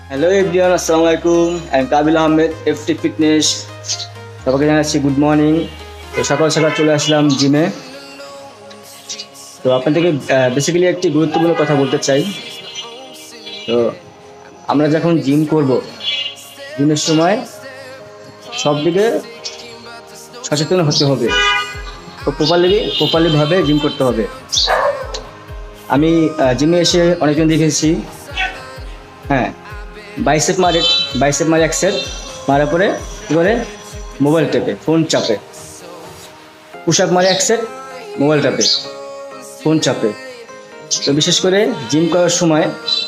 Hello everyone, আসসালামু আলাইকুম। আমি কাবিল আহমেদ, এফটি ফিটনেস। সবাইকে জানাচ্ছি গুড মর্নিং। তো সকাল সকাল চলে আসলাম জিমে। তো আপনাদেরকে বেসিক্যালি একটি গুরুত্বপূর্ণ কথা বলতে চাই। তো আমরা যখন জিম করব, জিমের সময় সব দিকে সচেতন হতে হবে। তো প্রপারলিভাবে জিম করতে হবে। আমি জিমে এসে অনেকজন দেখেছি, হ্যাঁ, বাইসেপ মারে এক সেট, মারার পরে কী করে মোবাইল টেপে, ফোন চাপে। পুশ আপ মারে এক সেট, মোবাইল চাপে, ফোন চাপে। তো বিশেষ করে জিম করার সময়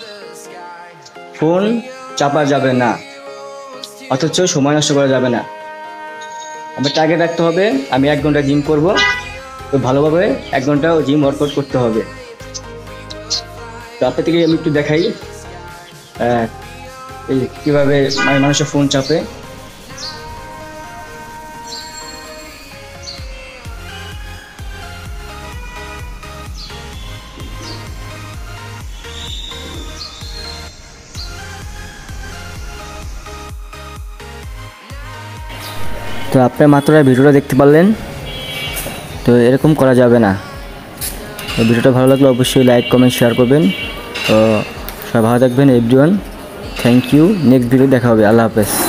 ফোন চাপা যাবে না, অথচ সময় নষ্ট করা যাবে না। আমার টার্গেট রাখতে হবে, আমি 1 ঘন্টা জিম করব। তো ভালোভাবে 1 ঘন্টা জিম ওয়ার্কআউট করতে হবে। তো আপনাদেরকে আমি একটু দেখাই এই কীভাবে মানুষের ফোন চাপে। তো আপনার মাত্র ভিডিওটা দেখতে পারলেন। তো এরকম করা যাবে না। তো ভিডিওটা ভালো লাগলে অবশ্যই লাইক, কমেন্ট, শেয়ার করবেন। তো সবাই ভালো থাকবেন everyone. Thank you. Next video দেখা হবে। আল্লাহ হাফেজ।